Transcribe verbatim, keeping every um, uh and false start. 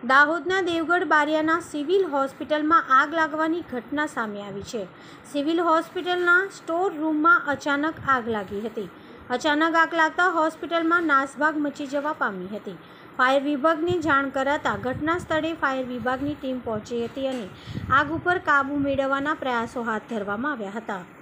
દાહોદના દેવગઢ બારિયાના સિવિલ હોસ્પિટલમાં આગ લાગવાની ઘટના સામે આવી છે। સિવિલ હોસ્પિટલના સ્ટોર રૂમમાં અચાનક આગ લાગી હતી। અચાનક આગ લાગતા હોસ્પિટલમાં નાસભાગ મચી જવા પામી હતી। ફાયર વિભાગને જાણ કરાતા ઘટના સ્થળે ફાયર વિભાગની ટીમ પહોંચી હતી અને આગ ઉપર કાબૂ મેળવવાના પ્રયાસો હાથ ધરવામાં આવ્યા હતા।